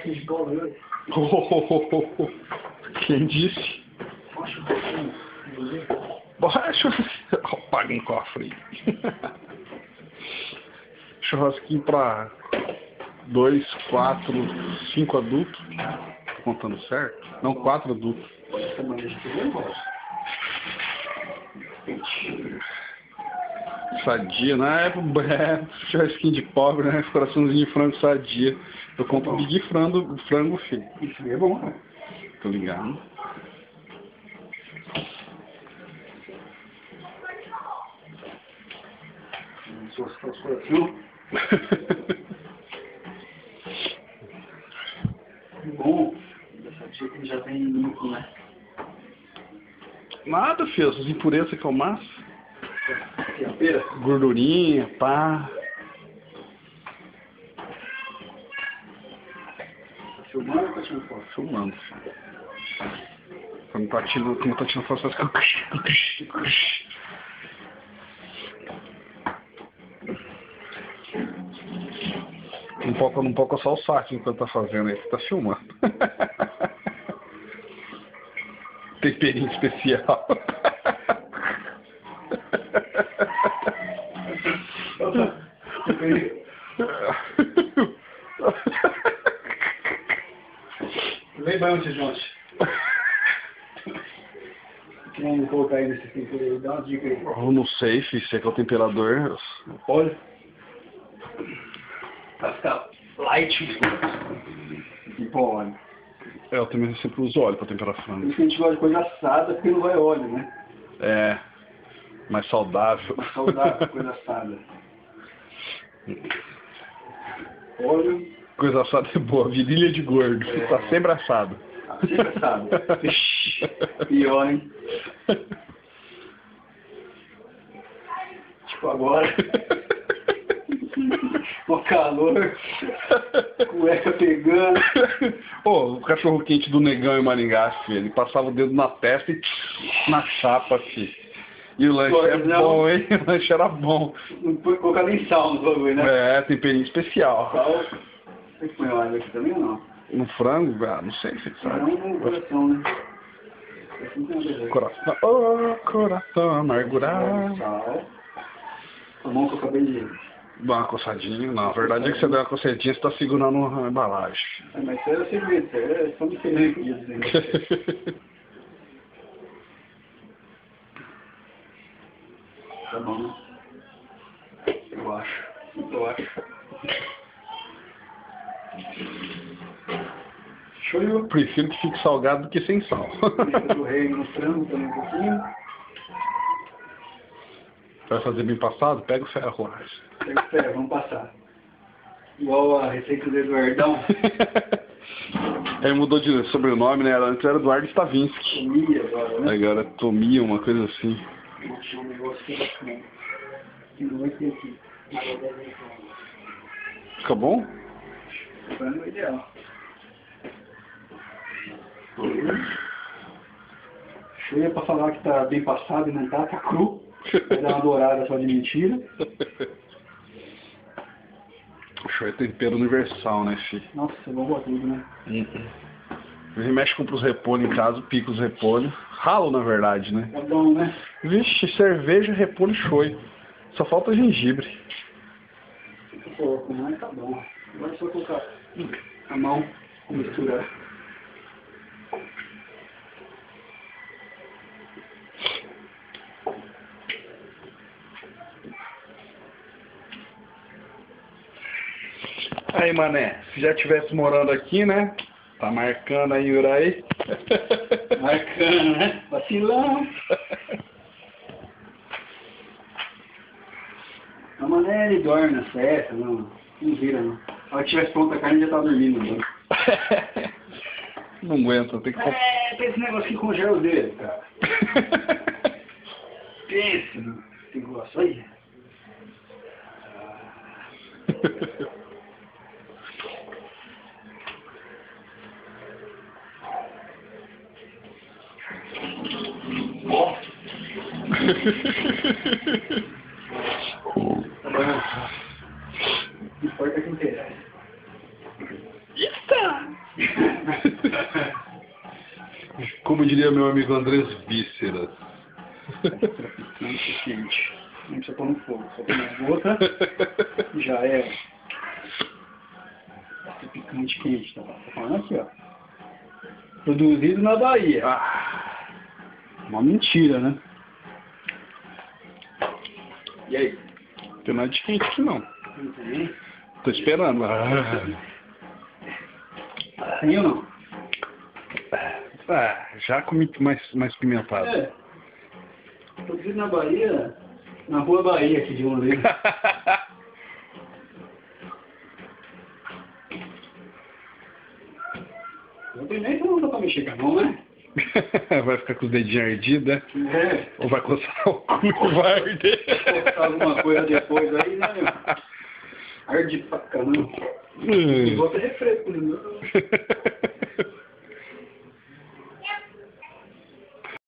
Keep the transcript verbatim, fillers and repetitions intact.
churrasquinho de pobre hoje. Oh, oh, oh, oh, oh. Quem disse? Olha o churrasquinho. Baixa. Paga um cofre. Churrasquinho pra dois, quatro, cinco adultos. Tô contando certo? Não, quatro adultos. Essa maneira de tudo eu gosto. Sadia, né? É, churrasquinho de pobre, né? Coraçãozinho de frango sadia. Eu compro big frango, frango, filho. Isso é bom, cara. Tô ligado. Suas coração. Bom, dessa dia que já tem lucro, né? Nada, filho. Essas impurezas que eu maço. Aqui a pera. Gordurinha, pá. Tá filmando ou tá tirando foto? Filmando, filho. Quando tá tirando, quando tá tirando foto, você fica... Não pode, não pode coçar o saco enquanto tá fazendo aí, você tá filmando. Temperinho especial. Vem bem antes, Jones. Vamos colocar aí nesse tempero, dá uma dica aí. Eu não sei, filho, se é que é o temperador. Olha. Vai ficar light. E pô, óleo. É, eu também sempre uso óleo pra temperar frango. Por isso que a gente gosta de coisa assada, porque não vai óleo, né? É, mais saudável. Mais saudável, coisa assada. Óleo. Coisa assada é boa, virilha de gordo. É. Tá sempre assado. Tá sempre assado. Ixi, pior, hein? Tipo agora. O calor. Cueca pegando. Ô, o cachorro quente do Negão em Maringá, filho. Ele passava o dedo na testa e na chapa, filho. E o lanche é bom, hein? O lanche era bom. Não pode colocar nem sal no bagulho, né? É, temperinho especial. Sal. Você põe óleo aqui também ou não? No frango? Ah, não sei se você sabe. Não no coração, né? Assim tem nada a ver. Coração, oh, coração amargurado. Sal. Tá bom que eu acabei de... Dá uma coçadinha. Não, a verdade é que você dá uma coçadinha, você tá segurando a embalagem. É, mas isso aí é segredo, isso aí é só me entender aqui. Assim. Tá bom, né? Eu acho. Eu acho. Show. Eu prefiro que fique salgado do que sem sal. Eu rei no frango também um pouquinho. Vai fazer bem passado? Pega o ferro, acho. Pega o ferro, vamos passar. Igual a receita do Eduardão. Ele mudou de sobrenome, né? Antes era Eduardo Stavinsky. Tomia agora, né? Agora Tomia, uma coisa assim. Vou tirar um negócio que é bacana. Que não vai ter aqui. Fica bom? O frango é ideal. Cheia pra falar que tá bem passado e não tá, tá cru. Vai dar uma dourada só de mentira. O show é tempero universal, né, fi? Nossa, é bom pra tudo, né? Ele mexe, compra os repolhos em casa, pica os repolhos. Ralo, na verdade, né? Tá bom, né? Vixe, cerveja, repolho e shoyu. Só falta gengibre. Fica pouco, mas tá bom. Agora é só colocar a mão e misturar. Aí, mané, se já tivesse morando aqui, né? Tá marcando aí, Uraí. Marcando, né? Vacilão. A mané ele dorme na festa, não, não vira não. Se ela tivesse pronta a carne já tá dormindo. Né? Não aguenta, tem que... É, tem esse negócio que congela o dedo, cara. Pensa no negócio aí. Ó. Tá bom. Não importa quem interessa. Eita! Como diria meu amigo Andrés Vísceras. Picante quente. Não precisa pôr no fogo, só põe na gota. Já é. Esse picante quente, tá? Tô falando aqui, ó. Produzido na Bahia. Ah, Uma mentira, né? E aí? não tem nada de quente aqui não. Não tem? Tô esperando. Ah, Tem ou não? ah, já comi mais, mais pimentado. É. Produzido na Bahia, na rua Bahia aqui de uma vez. Não tem nem não dá pra mexer com a mão, né? Vai ficar com os dedinhos ardidos, né? É. Ou vai coçar o cu e vai arder. Cortar alguma coisa depois aí, né, meu? Arde pra caramba. E Hum. bota refresco, né?